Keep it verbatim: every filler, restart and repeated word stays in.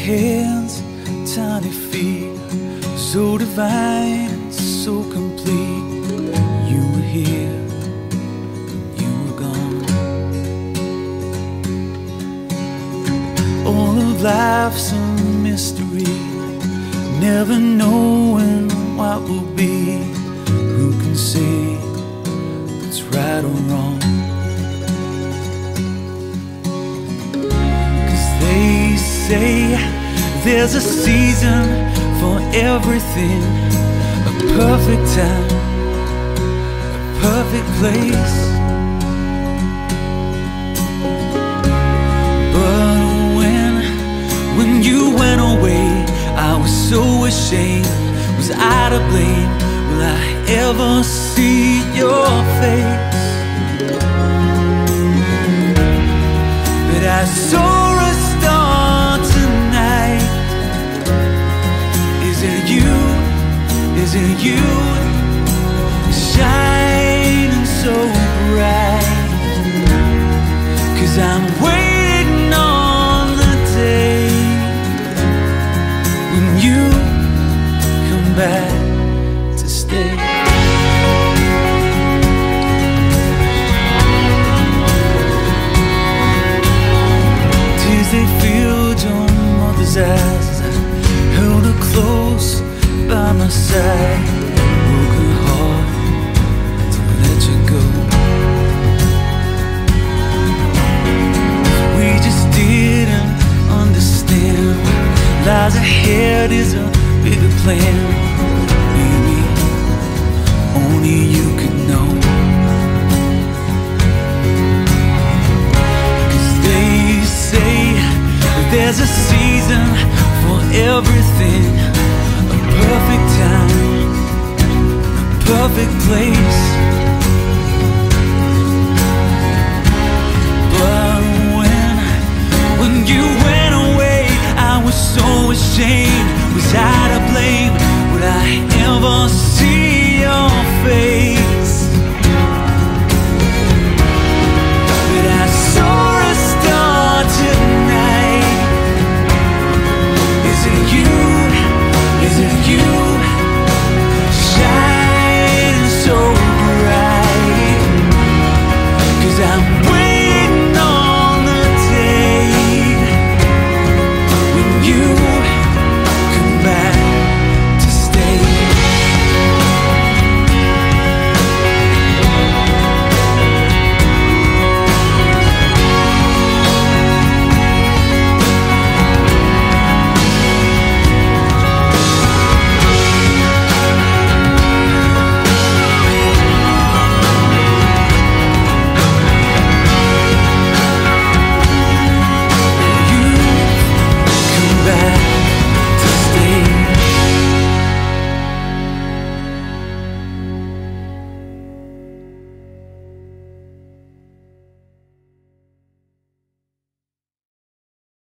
hands, tiny feet, so divine and so complete. You were here, you were gone. All of life's a mystery, never knowing what will be. Who can say it's right or wrong? Cause they say there's a season for everything, a perfect time, a perfect place. But when, when you went away, I was so ashamed. Was I to blame? Will I ever see your